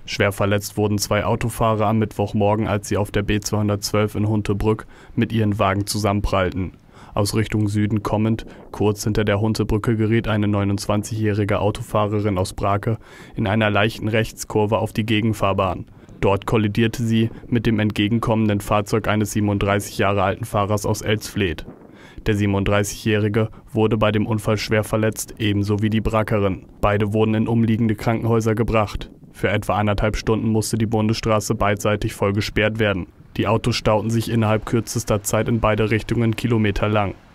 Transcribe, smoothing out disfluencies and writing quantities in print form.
Schwer verletzt wurden 2 Autofahrer am Mittwochmorgen, als sie auf der B212 in Huntebrück mit ihren Wagen zusammenprallten. Aus Richtung Süden kommend, kurz hinter der Huntebrücke, geriet eine 29-jährige Autofahrerin aus Brake in einer leichten Rechtskurve auf die Gegenfahrbahn. Dort kollidierte sie mit dem entgegenkommenden Fahrzeug eines 37 Jahre alten Fahrers aus Elsfleth. Der 37-Jährige wurde bei dem Unfall schwer verletzt, ebenso wie die Brakerin. Beide wurden in umliegende Krankenhäuser gebracht. Für etwa 1,5 Stunden musste die Bundesstraße beidseitig voll gesperrt werden. Die Autos stauten sich innerhalb kürzester Zeit in beide Richtungen kilometerlang.